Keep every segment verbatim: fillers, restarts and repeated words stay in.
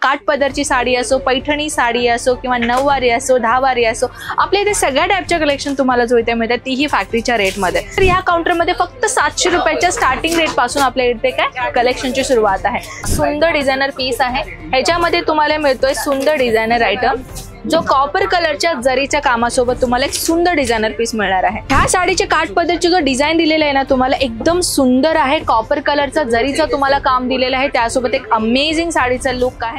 काठ पदरची साडी असो, पैठणी साडी असो किंवा नऊवारी असो, दहावारी असो, आपल्या इथे सगळ्या टाईपच्या कलेक्शन तुम्हाला जो इथे मिळतात तीही फॅक्टरीच्या रेटमध्ये। तर या काउंटरमध्ये फक्त सातशे रुपयाच्या स्टार्टिंग रेट पासून आपल्या इथे काय कलेक्शनची सुरुवात आहे। सुंदर डिझायनर पीस आहे, ह्याच्यामध्ये तुम्हाला मिळतोय सुंदर डिझायनर आयटम जो कॉपर कलरच्या जरीच्या कामासोबत तुम्हाला एक सुंदर डिझायनर पीस मिळणार आहे। ह्या साडीचे काठ पदरची जो डिझाईन दिलेला आहे ना तुम्हाला एकदम सुंदर आहे, कॉपर कलरचा जरीचा तुम्हाला काम दिलेलं आहे, त्यासोबत एक अमेझिंग साडीचा लुक आहे।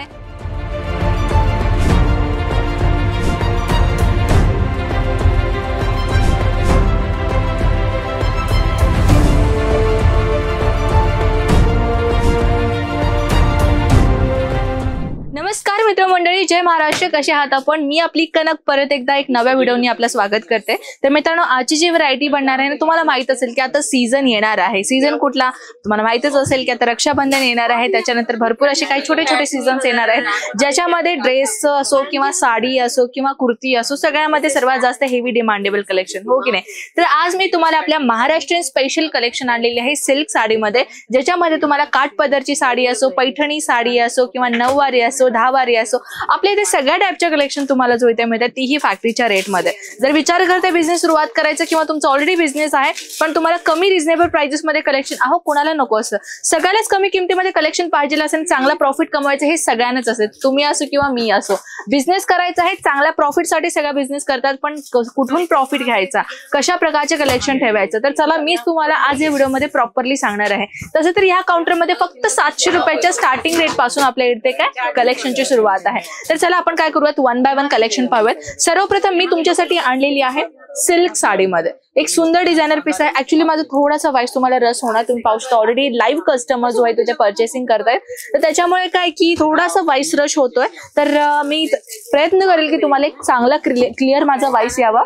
नमस्कार मित्रमंडळी, जय महाराष्ट्र, कसे आहात आपण? मी आपली कनक परत एकदा एक नव्या व्हिडिओनी आपलं स्वागत करते। तर मित्रांनो, आजची जी व्हरायटी बनणार आहे ना तुम्हाला माहित असेल की आता सीझन येणार आहे। सीझन कुठला तुम्हाला माहितच असेल की आता रक्षाबंधन येणार आहे, त्याच्यानंतर भरपूर असे काही छोटे छोटे सीझन्स येणार आहेत ज्याच्यामध्ये ड्रेस असो किंवा साडी असो किंवा कुर्ती असो सगळ्यामध्ये सर्वात जास्त हेवी डिमांडेबल कलेक्शन, हो की नाही? तर आज मी तुम्हाला आपल्या महाराष्ट्रीयन स्पेशल कलेक्शन आणलेली आहे सिल्क साडीमध्ये, ज्याच्यामध्ये तुम्हाला काठ पदरची साडी असो, पैठणी साडी असो किंवा नऊवारी असो, दहावारी असो, आपल्या इथे सगळ्या टाईपच्या कलेक्शन तुम्हाला जो इथे मिळतात तीही फॅक्टरीच्या रेटमध्ये। जर विचार करता बिझनेस सुरुवात करायचं किंवा तुमचा ऑलरेडी बिझनेस आहे पण तुम्हाला कमी रिझनेबल प्राइसेस मध्ये कलेक्शन, अहो कोणाला नको असतं, सगळ्यालाच कमी किमतीमध्ये कलेक्शन पाहिजे असेल, चांगला प्रॉफिट कमवायचं हे सगळ्यांनाच असेल, तुम्ही असो किंवा मी असो, बिझनेस करायचा आहे, चांगल्या प्रॉफिटसाठी सगळा बिझनेस करतात, पण कुठून प्रॉफिट घ्यायचा, कशा प्रकारचे कलेक्शन ठेवायचं, तर चला मीच तुम्हाला आज या व्हिडिओमध्ये प्रॉपरली सांगणार आहे। तसं तर या काउंटरमध्ये फक्त सातशे रुपयाच्या स्टार्टिंग रेट पासून आपल्या इथे काय कलेक्शनची सुरुवात आहे। तर चला आपण काय करूयात, वन बाय वन कलेक्शन पाहूयात। सर्वप्रथम मी तुमच्यासाठी आणलेली आहे सिल्क साडीमध्ये एक सुंदर डिझायनर पीस आहे। ऍक्च्युली माझा थोडासा वाईस तुम्हाला रस होणार, तुम्ही पाहू शकता ऑलरेडी लाईव्ह कस्टमर जो आहे तुझे पर्चेसिंग करतायत, तर त्याच्यामुळे काय की थोडासा वाईस रश होतोय, तर मी प्रयत्न करेल की तुम्हाला एक चांगला क्लिअर माझा वाईस यावा।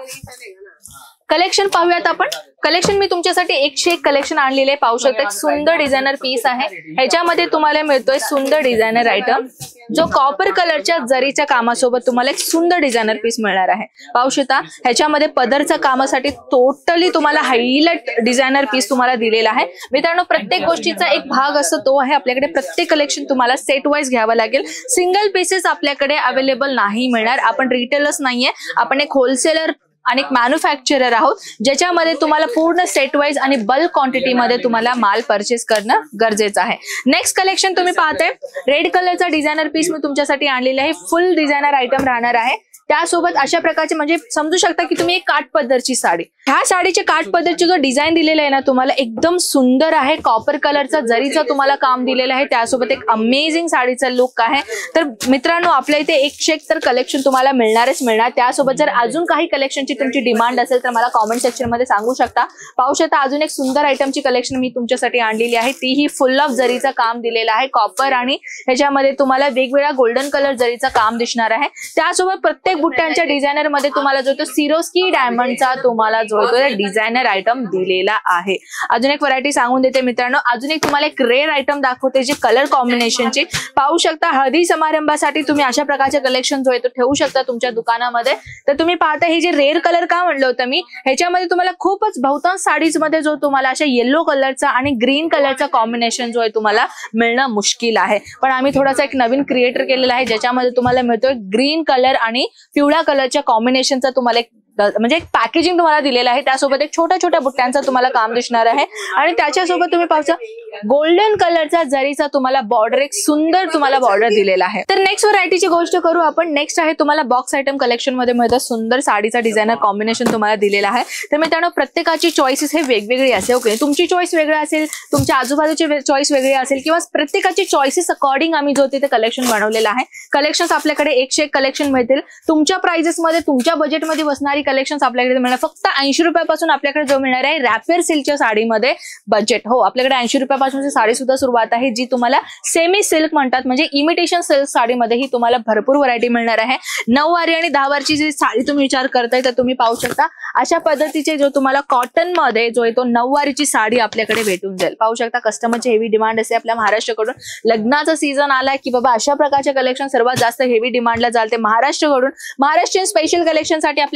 कलेक्शन पाहूयात आपण। कलेक्शन मी तुमच्यासाठी एकशे एक कलेक्शन आणलेले पाहू शकता, एक सुंदर डिझायनर पीस आहे, ह्याच्यामध्ये तुम्हाला मिळतोय सुंदर डिझायनर आयटम जो कॉपर कलरच्या जरीच्या कामासोबत तुम्हाला एक सुंदर डिझायनर पीस मिळणार आहे। पाहू शकता ह्याच्यामध्ये पदरच्या कामासाठी टोटली तुम्हाला हायलाइट डिझायनर पीस तुम्हाला दिलेला आहे। मित्रांनो, प्रत्येक गोष्टीचा एक भाग असतो तो आहे आपल्याकडे, प्रत्येक कलेक्शन तुम्हाला सेट वाईज घ्यावं लागेल, सिंगल पीसेस आपल्याकडे अवेलेबल नाही मिळणार। आपण रिटेलर्स नाहीये, आपण एक होलसेलर आणि एक मॅन्युफॅक्चरर आहोत, ज्याच्यामध्ये तुम्हाला पूर्ण सेट वाईज आणि बल्क क्वांटिटीमध्ये तुम्हाला माल परचेस करणं गरजेचं आहे। नेक्स्ट कलेक्शन तुम्ही पाहताय, रेड कलरचा डिझायनर पीस मी तुमच्यासाठी आणलेला आहे, फुल डिझायनर आयटम राहणार आहे, त्यासोबत अशा प्रकारचे म्हणजे समजू शकता की तुम्ही एक काठ पदरची साडी, ह्या साडीचे काठ पदरची जो डिझाईन दिलेला आहे ना तुम्हाला एकदम सुंदर आहे, कॉपर कलरचा जरीचा तुम्हाला काम दिलेलं आहे, त्यासोबत एक अमेझिंग साडीचा लुक आहे। तर मित्रांनो, आपल्या इथे एकशे एक तर कलेक्शन तुम्हाला मिळणारच मिळणार, त्यासोबत जर अजून काही कलेक्शनची तुमची डिमांड असेल तर मला कॉमेंट सेक्शन मध्ये सांगू शकता। पाहू शकता अजून एक सुंदर आयटमची कलेक्शन मी तुमच्यासाठी आणलेली आहे, तीही फुल ऑफ जरीचा काम दिलेला आहे, कॉपर आणि ह्याच्यामध्ये तुम्हाला वेगवेगळ्या गोल्डन कलर जरीचा काम दिसणार आहे, त्यासोबत प्रत्येक बुट्ट्यांच्या डिझायनर मध्ये तुम्हाला जो तो सिरोस्की डायमंडचा तुम्हाला जो तो डिझायनर आयटम दिलेला आहे। अजून एक व्हरायटी सांगून देते मित्रांनो, अजून एक तुम्हाला एक रेअर आयटम दाखवते जे कलर कॉम्बिनेशनची, पाहू शकता हळदी समारंभासाठी तुम्ही अशा प्रकारचे कलेक्शन जो आहे तो ठेवू शकता तुमच्या दुकानामध्ये। तर तुम्ही पाहता हे जे रेअर कलर का म्हणलं होतं मी, ह्याच्यामध्ये तुम्हाला खूपच बहुतांश साडीज मध्ये जो तुम्हाला अशा येलो कलरचा आणि ग्रीन कलरचा कॉम्बिनेशन जो आहे तुम्हाला मिळणं मुश्किल आहे, पण आम्ही थोडासा एक नवीन क्रिएटर केलेला आहे ज्याच्यामध्ये तुम्हाला मिळतोय ग्रीन कलर आणि पिवळ्या कलरच्या कॉम्बिनेशनचा तुम्हाला एक म्हणजे एक पॅकेजिंग तुम्हाला दिलेलं आहे, त्यासोबत एक छोट्या छोट्या बुट्ट्यांचा तुम्हाला काम दिसणार आहे आणि त्याच्यासोबत तुम्ही पाहता गोल्डन कलरचा जरीचा तुम्हाला बॉर्डर, एक सुंदर तुम्हाला बॉर्डर दिलेला आहे। तर नेक्स्ट व्हरायटीची गोष्ट करू आपण। नेक्स्ट आहे तुम्हाला बॉक्स आयटम कलेक्शन मध्ये मिळतं सुंदर साडीचा डिझायनर कॉम्बिनेशन तुम्हाला दिलेला आहे। तर मित्रांनो, प्रत्येकाची चॉईसेस हे वेगवेगळी असेल, ओके, तुमची चॉईस वेगळी असेल, तुमच्या आजूबाजूची चॉईस वेगळी असेल किंवा प्रत्येकाची चॉईसेस अकॉर्डिंग आम्ही जो तिथे कलेक्शन बनवलेलं आहे। कलेक्शन्स आपल्याकडे एकशे एक कलेक्शन मिळतील, तुमच्या प्राइजेस मध्ये तुमच्या बजेटमध्ये बसणारी कलेक्शन आपल्याकडे मिळणार। फक्त ऐंशी रुपयापासून आपल्याकडे जो मिळणार आहे रॅपियर सिल्कच्या साडीमध्ये बजेट, हो आपल्याकडे ऐंशी रुपयापासूनची साडी सुद्धा सुरुवात आहे, जी तुम्हाला सेमी सिल्क म्हणतात, म्हणजे इमिटेशन सिल्क साडीमध्ये ही तुम्हाला भरपूर व्हरायटी मिळणार आहे। नऊवारी आणि दहावारची जी साडी तुम्ही विचार करताय तर तुम्ही पाहू शकता अशा पद्धतीचे जो तुम्हाला कॉटन मध्ये जो आहे तो नऊवारीची साडी आपल्याकडे भेटून जाईल। पाहू शकता कस्टमरची हेवी डिमांड असते आपल्या महाराष्ट्राकडून, लग्नाचा सीझन आलाय की बाबा अशा प्रकारचे कलेक्शन सर्वात जास्त हेवी डिमांडला जाते महाराष्ट्राकडून। महाराष्ट्रीयन स्पेशल कलेक्शन साठी आपल्याकडे नऊ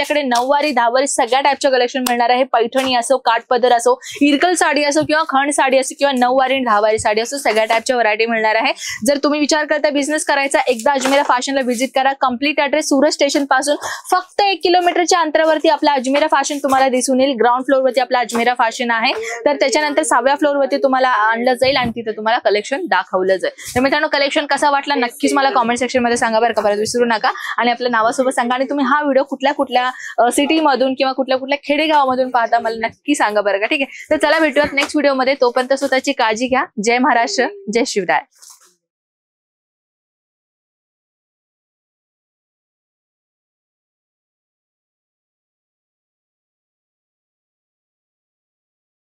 नऊवारी दहावारी सगळ्या टाईपच्या कलेक्शन मिळणार आहे. पैठणी असो, काठपदर असो, इरकल साडी असो किंवा खंड साडी असो किंवा नऊवारी आणि दहावारी साडी असो, सगळ्या टाईपच्या व्हरायटी मिळणार आहे. जर तुम्ही विचार करता बिझनेस करायचा, एकदा अजमेरा फॅशनला व्हिजिट करा. कंप्लीट ऍड्रेस सुरत स्टेशन पासून फक्त एक किलोमीटरच्या अंतरावरती आपला अजमेरा फॅशन तुम्हाला दिसून येईल. ग्राउंड फ्लोर वरती आपला अजमेरा फॅशन आहे. तर त्याच्यानंतर सहाव्या फ्लोर वरती तुम्हाला आणलं जाईल आणि तिथे तुम्हाला कलेक्शन दाखवलं जाईल. तर मित्रांनो, कलेक्शन कसा वाटला नक्कीच मला कॉमेंट सेक्शन मध्ये सांगा बरं का, परत विसरू नका. आणि आपल्या नावासोबत सांगा आणि तुम्ही हा व्हिडिओ कुठल्या कुठल्या सिटी मधून किंवा कुठल्या कुठल्या खेडेगावामधून पाहता मला नक्की सांगा बरं का. ठीक आहे, तर चला भेटूयात नेक्स्ट व्हिडिओ मध्ये. तोपर्यंत स्वतःची काळजी घ्या. जय महाराष्ट्र, जय शिवराय.